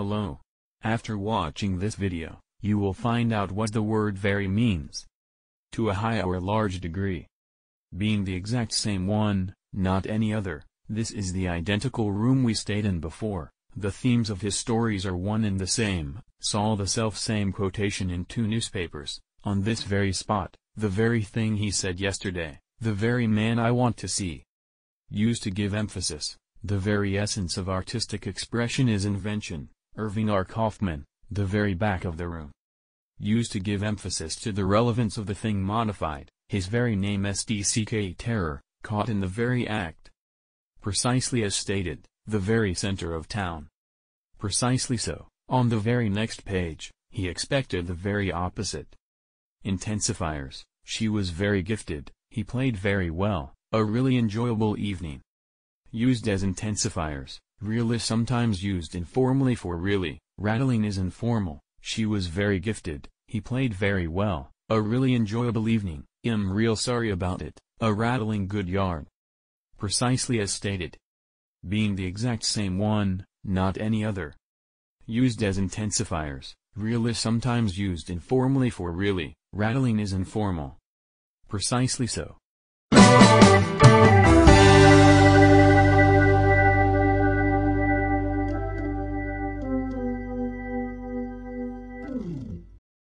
Hello. After watching this video, you will find out what the word very means. To a high or large degree. Being the exact same one, not any other, this is the identical room we stayed in before. The themes of his stories are one and the same. Saw the self-same quotation in 2 newspapers, on this very spot, the very thing he said yesterday, the very man I want to see. Used to give emphasis. The very essence of artistic expression is invention. Irving R. Kaufman, the very back of the room. Used to give emphasis to the relevance of the thing modified, his very name SDCK terror, caught in the very act. Precisely as stated, the very center of town. Precisely so, on the very next page, he expected the very opposite. Intensifiers, she was very gifted, he played very well, a really enjoyable evening. Used as intensifiers, real is sometimes used informally for really, rattling is informal, she was very gifted, he played very well, a really enjoyable evening, real sorry about it, a rattling good yarn. Precisely as stated. Being the exact same one, not any other. Used as intensifiers, real is sometimes used informally for really, rattling is informal. Precisely so.